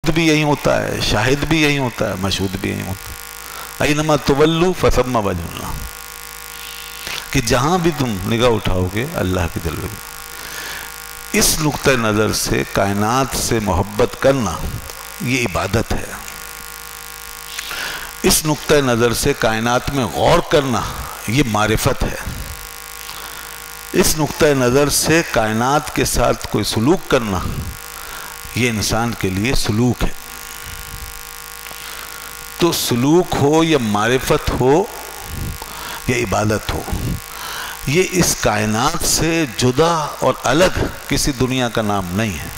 بھی یہی ہوتا ہے، شاہد بھی یہی ہوتا ہے، مشہود بھی یہی ہوتا ہے۔ اینما تولوا فثم وجہ اللہ، کہ جہاں بھی تم نگاہ اٹھاؤ گے اللہ کی جلوے۔ اس نقطہ نظر سے کائنات سے محبت کرنا یہ عبادت ہے۔ اس نقطہ نظر سے کائنات میں غور کرنا یہ معرفت ہے۔ اس نقطہ نظر سے کائنات کے ساتھ کوئی سلوک کرنا یہ انسان کے لیے سلوک ہے۔ تو سلوک ہو یا معرفت ہو یا عبادت ہو، یہ اس کائنات سے جدا اور الگ کسی دنیا کا نام نہیں ہے۔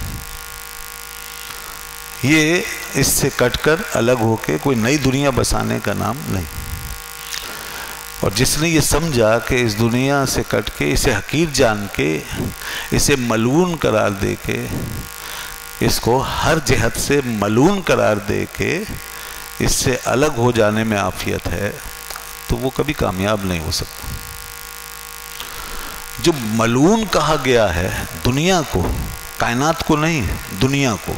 یہ اس سے کٹ کر الگ ہو کے کوئی نئی دنیا بسانے کا نام نہیں۔ اور جس نے یہ سمجھا کہ اس دنیا سے کٹ کے، اسے حقیر جان کے، اسے ملعون قرار دے کے، اس کو ہر جہت سے ملعون قرار دے کے اس سے الگ ہو جانے میں عافیت ہے، تو وہ کبھی کامیاب نہیں ہو سکتا۔ جو ملعون کہا گیا ہے دنیا کو، کائنات کو نہیں، دنیا کو۔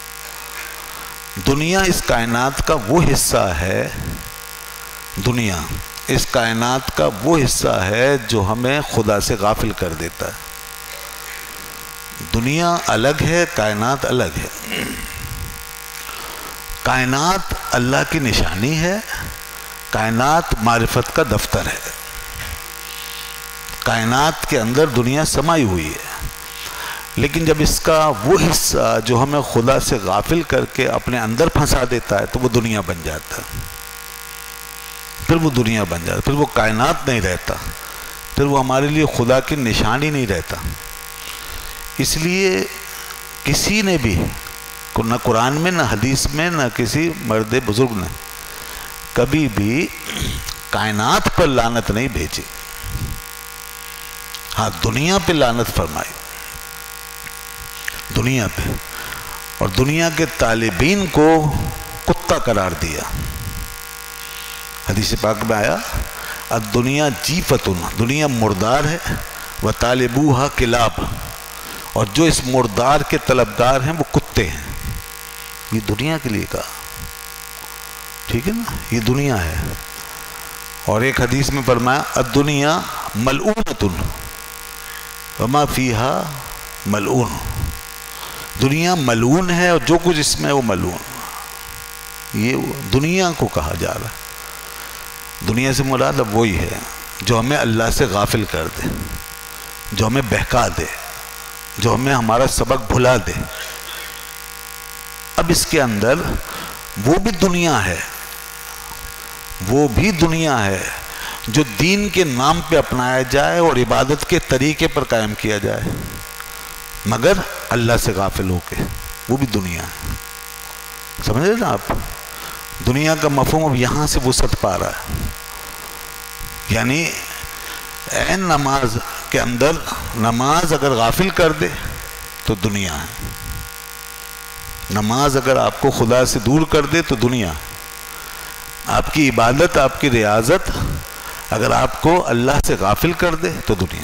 دنیا اس کائنات کا وہ حصہ ہے، دنیا اس کائنات کا وہ حصہ ہے جو ہمیں خدا سے غافل کر دیتا ہے۔ دنیا الگ ہے، کائنات الگ ہے۔ کائنات اللہ کی نشانی ہے، کائنات معرفت کا دفتر ہے۔ کائنات کے اندر دنیا سمائی ہوئی ہے، لیکن جب اس کا وہ حصہ جو ہمیں خدا سے غافل کر کے اپنے اندر پھنسا دیتا ہے تو وہ دنیا بن جاتا ہے۔ پھر وہ دنیا بن جاتا ہے، پھر وہ کائنات نہیں رہتا، پھر وہ ہمارے لیے خدا کی نشانی نہیں رہتا۔ اس لیے کسی نے بھی نہ قرآن میں، نہ حدیث میں، نہ کسی مرد بزرگ نے کبھی بھی کائنات پر لعنت نہیں بھیجی۔ ہاں، دنیا پہ لعنت فرمائی، دنیا پہ، اور دنیا کے طالبین کو کتا قرار دیا۔ حدیث پاک میں آیا الدنیا جیفتن، دنیا مردار ہے، وطالبوہا کلاب، اور جو اس مردار کے طلبگار ہیں وہ کتے ہیں۔ یہ دنیا کے لیے کہا، ٹھیک ہے نا، یہ دنیا ہے۔ اور ایک حدیث میں فرمایا الدنیا ملعونتن وما فیہا ملعون، دنیا ملعون ہے اور جو کچھ اس میں وہ ملعون۔ یہ دنیا کو کہا جا رہا ہے۔ دنیا سے مراد اب وہی ہے جو ہمیں اللہ سے غافل کر دے، جو ہمیں بہکا دے، جو ہمیں ہمارا سبق بھلا دے۔ اب اس کے اندر وہ بھی دنیا ہے، وہ بھی دنیا ہے جو دین کے نام پہ اپنایا جائے اور عبادت کے طریقے پر قائم کیا جائے، مگر اللہ سے غافل ہو کے، وہ بھی دنیا ہے۔ سمجھ رہے نا آپ؟ دنیا کا مفہوم اب یہاں سے وسعت پا رہا ہے۔ یعنی عین نماز کے اندر نماز اگر غافل کر دے تو دنیا ہے، نماز اگر آپ کو خدا سے دور کر دے تو دنیا ہے، آپ کی عبادت، آپ کی ریاضت اگر آپ کو اللہ سے غافل کر دے تو دنیا۔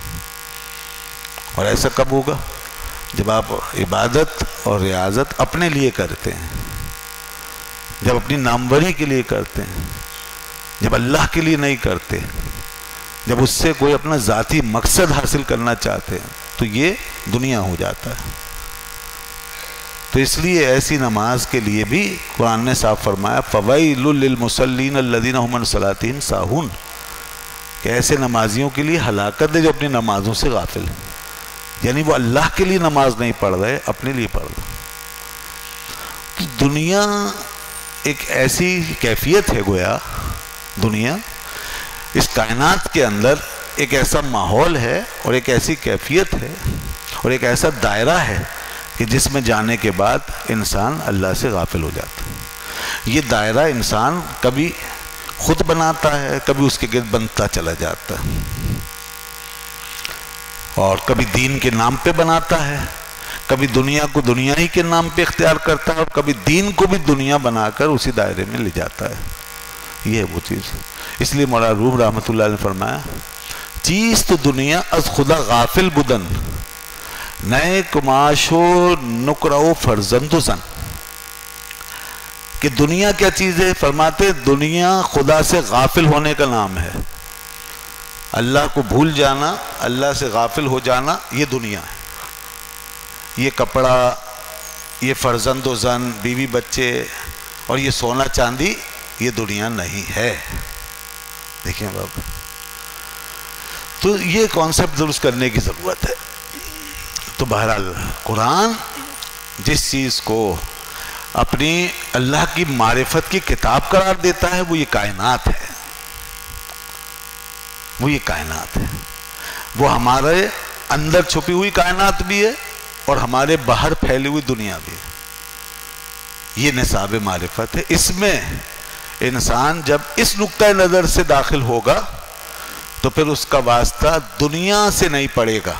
اور ایسا کب ہوگا؟ جب آپ عبادت اور ریاضت اپنے لیے کرتے ہیں، جب اپنی ناموری کے لیے کرتے ہیں، جب اللہ کے لیے نہیں کرتے، جب اس سے کوئی اپنا ذاتی مقصد حاصل کرنا چاہتے ہیں، تو یہ دنیا ہو جاتا ہے۔ تو اس لیے ایسی نماز کے لیے بھی قرآن نے صاف فرمایا فَوَيْلٌ لِّلْمُصَلِّينَ الَّذِينَ هُمْ عَنْ صَلَاتِهِمْ سَاهُونَ، کہ ایسے نمازیوں کے لیے ہلاکت ہے جو اپنی نمازوں سے غافل ہیں، یعنی وہ اللہ کے لیے نماز نہیں پڑھ رہے، اپنے لیے پڑھ رہے۔ تو دنیا ایک ایسی کیفیت ہے، گویا دنیا اس کائنات کے اندر ایک ایسا ماحول ہے اور ایک ایسی کیفیت ہے اور ایک ایسا دائرہ ہے کہ جس میں جانے کے بعد انسان اللہ سے غافل ہو جاتا ہے۔ یہ دائرہ انسان کبھی خود بناتا ہے، کبھی اس کے گرد بنتا چلا جاتا ہے، اور کبھی دین کے نام پہ بناتا ہے، کبھی دنیا کو دنیا ہی کے نام پہ اختیار کرتا ہے، اور کبھی دین کو بھی دنیا بنا کر اسی دائرے میں لے جاتا ہے۔ یہ ہے وہ چیز۔ اس لیے مولانا روم رحمۃ اللہ نے فرمایا چیز تو دنیا از خدا غافل بدن، نئے کماشو نکرو فرزند زن، کہ دنیا کیا چیز ہے؟ فرماتے دنیا خدا سے غافل ہونے کا نام ہے. اللہ کو بھول جانا، اللہ سے غافل ہو جانا، یہ دنیا ہے. یہ کپڑا، یہ فرزند و زن، بیوی بچے اور یہ سونا چاندی، یہ دنیا نہیں ہے. دیکھیں بابا، تو یہ کانسیپٹ درست کرنے کی ضرورت ہے. تو بہرحال قرآن جس چیز کو اپنی اللہ کی معرفت کی کتاب قرار دیتا ہے وہ یہ کائنات ہے. وہ یہ کائنات ہے، وہ ہمارے اندر چھپی ہوئی کائنات بھی ہے اور ہمارے باہر پھیلی ہوئی دنیا بھی ہے. یہ نصاب معرفت ہے. اس میں انسان جب اس نقطۂ نظر سے داخل ہوگا تو پھر اس کا واسطہ دنیا سے نہیں پڑے گا.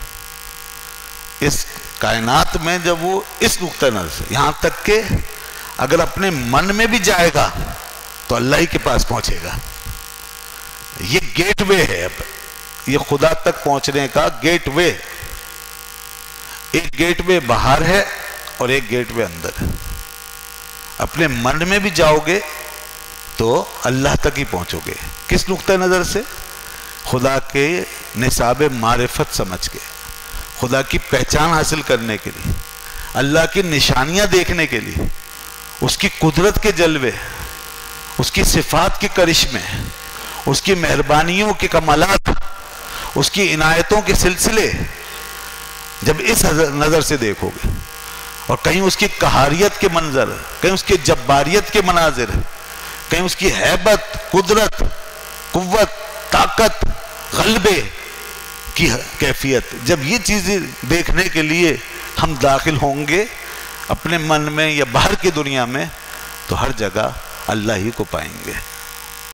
اس کائنات میں جب وہ اس نقطۂ نظر سے، یہاں تک کہ اگر اپنے من میں بھی جائے گا تو اللہ ہی کے پاس پہنچے گا. یہ گیٹ وے ہے، اب یہ خدا تک پہنچنے کا گیٹ وے. ایک گیٹ وے باہر ہے اور ایک گیٹ وے اندر ہے. اپنے من میں بھی جاؤ گے تو اللہ تک ہی پہنچو گے. کس نقطۂ نظر سے؟ خدا کے نصاب معرفت سمجھ کے، خدا کی پہچان حاصل کرنے کے لیے، اللہ کی نشانیاں دیکھنے کے لیے، اس کی قدرت کے جلوے، اس کی صفات کے کرشمے، اس کی مہربانیوں کے کمالات، اس کی عنایتوں کے سلسلے جب اس نظر سے دیکھو گے، اور کہیں اس کی قہاریت کے منظر، کہیں اس کی جباریت کے مناظر، کہیں اس کی ہیبت، قدرت، قوت، طاقت، غلبے کی کیفیت، جب یہ چیزیں دیکھنے کے لیے ہم داخل ہوں گے اپنے من میں یا باہر کی دنیا میں، تو ہر جگہ اللہ ہی کو پائیں گے.